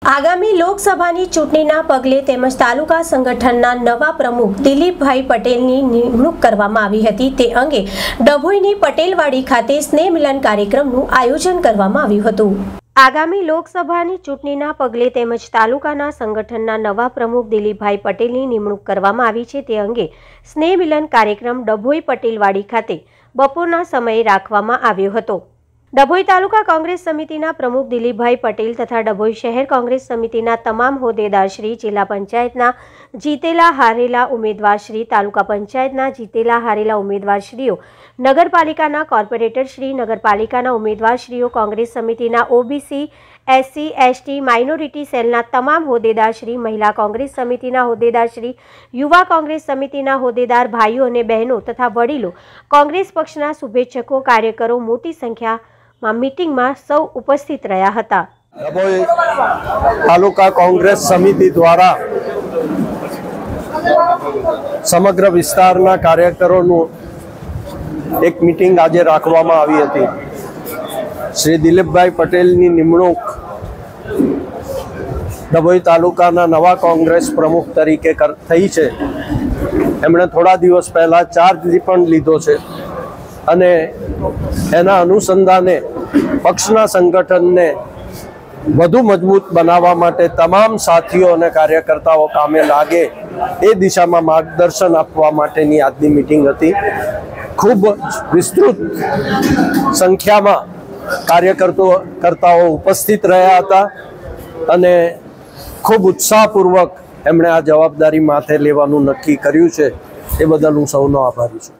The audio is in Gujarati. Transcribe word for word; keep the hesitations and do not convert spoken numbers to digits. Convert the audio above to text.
આગામી લોકસભાની ચૂંટણીના પગલે તેમજ તાલુકા સંગઠનના નવા પ્રમુખ દિલીપભાઈ પટેલની નિમણૂક કરવામાં આવી હતી। તે અંગે ડભોઈની પટેલવાડી ખાતે સ્નેહ મિલન કાર્યક્રમનું આયોજન કરવામાં આવ્યું હતું। આગામી લોકસભાની ચૂંટણીના પગલે તેમજ તાલુકાના સંગઠનના નવા પ્રમુખ દિલીપભાઈ પટેલની નિમણૂક કરવામાં આવી છે। તે અંગે સ્નેહ મિલન કાર્યક્રમ ડભોઈ પટેલવાડી ખાતે બપોરના સમયે રાખવામાં આવ્યો હતો। ડભોઈ તાલુકા કોંગ્રેસ સમિતિના પ્રમુખ દિલીપભાઈ પટેલ તથા ડભોઈ શહેર કોંગ્રેસ સમિતિના તમામ હોદ્દેદારશ્રી, જિલ્લા પંચાયતના જીતેલા હારેલા ઉમેદવારશ્રી, તાલુકા પંચાયતના જીતેલા હારેલા ઉમેદવારશ્રીઓ, નગરપાલિકાના કોર્પોરેટરશ્રી, નગરપાલિકાના ઉમેદવારશ્રીઓ, કોંગ્રેસ સમિતિના ઓબીસી, એસસી, એસટી, માઇનોરિટી સેલના તમામ હોદ્દેદારશ્રી, મહિલા કોંગ્રેસ સમિતિના હોદ્દેદારશ્રી, યુવા કોંગ્રેસ સમિતિના હોદ્દેદાર ભાઈઓ અને બહેનો તથા વડીલો, કોંગ્રેસ પક્ષના શુભેચ્છકો, કાર્યકરો મોટી સંખ્યામાં મીટિંગમાં સૌ ઉપસ્થિત રહ્યા હતા। ડભોઈ તાલુકા કોંગ્રેસ સમિતિ દ્વારા સમગ્ર વિસ્તારના કાર્યકરોનું એક મીટિંગ આજે રાખવામાં આવી હતી। શ્રી દિલીપભાઈ પટેલની નિમણૂક ડભોઈ તાલુકાના નવા કોંગ્રેસ પ્રમુખ તરીકે થઈ છે। એમણે થોડા દિવસ પહેલા ચાર્જ પણ લીધો છે અને એના અનુસંધાને પક્ષના સંગઠનને વધુ મજબૂત બનાવવા માટે તમામ સાથીઓ અને કાર્યકર્તાઓ કામે લાગે એ દિશામાં માર્ગદર્શન આપવા માટેની આજની મીટિંગ હતી। ખૂબ વિસ્તૃત સંખ્યામાં કાર્યકર્તાઓ કરતાઓ ઉપસ્થિત રહ્યા હતા અને ખૂબ ઉત્સાહપૂર્વક એમણે આ જવાબદારી માથે લેવાનું નક્કી કર્યું છે। એ બદલ હું સૌનો આભારી છું।